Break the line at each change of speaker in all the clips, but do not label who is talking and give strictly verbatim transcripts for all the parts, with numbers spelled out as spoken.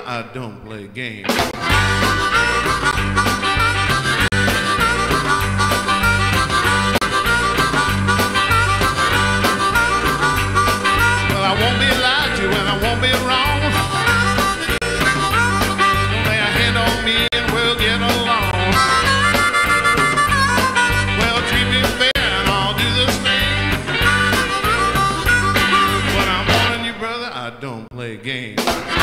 brother, I don't play games. Well, I won't be lied to and I won't be wrong. Don't lay a hand on me and we'll get along. Well, treat me fair and I'll do the same. But I'm warning you, brother, I don't play games.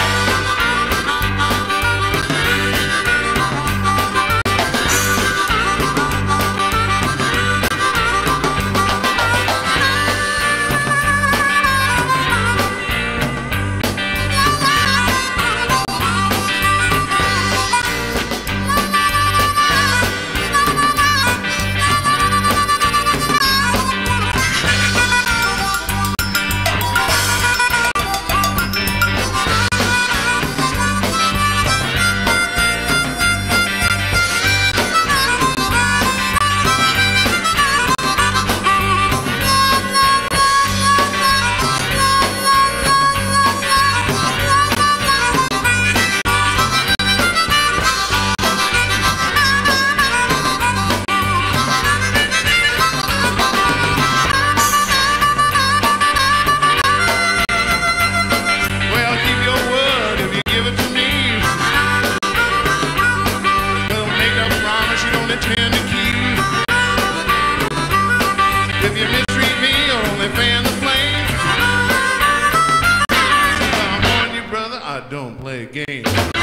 If you mistreat me, you'll only fan the flame. But I'm warning you, brother, I don't play games.